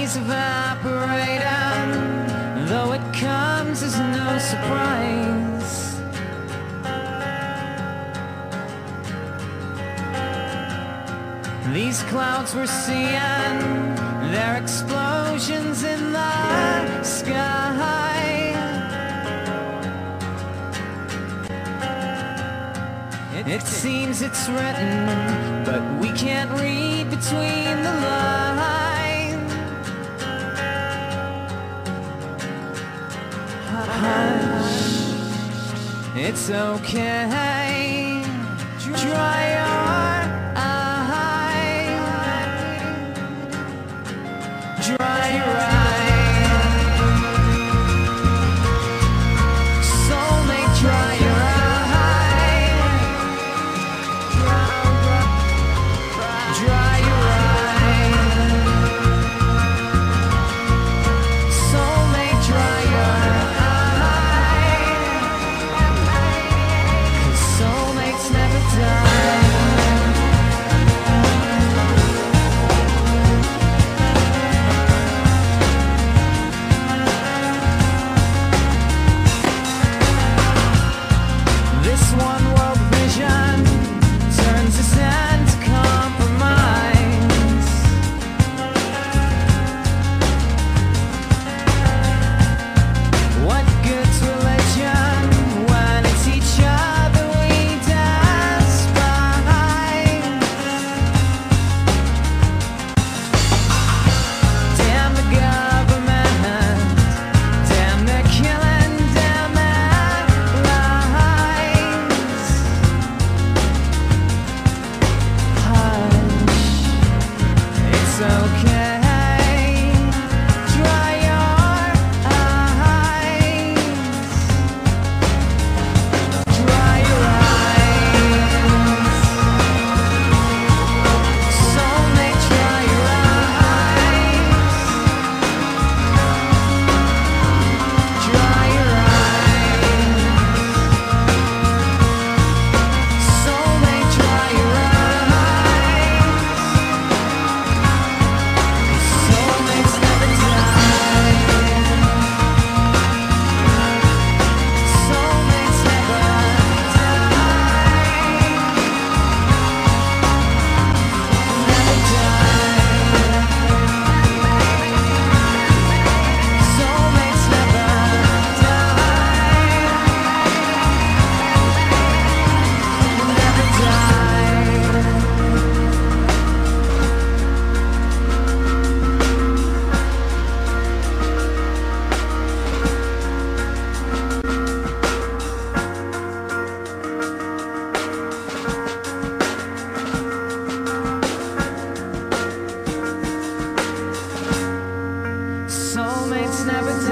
always evaporating, though it comes as no surprise. These clouds we're seeing, they're explosions in the sky. It seems it's written, but we can't read between the lines. Hush, it's okay. Dry your eyes. Dry your eyes. Soulmate, dry your eyes. Dry your eyes. Soulmate, dry your eyes. 'Cause soulmates never die. This one world vision turns us into compromise. What good's religion when it's each other we despise? Damn the government, damn their killing, damn their lies. Hush, it's okay. Dry your eyes. Dry your eyes. Soulmate, dry your eyes. Dry your eyes. Soulmate, dry your eyes. Soulmates never die. Soulmates never die. Never die. Soulmates never never die. Soulmates never die.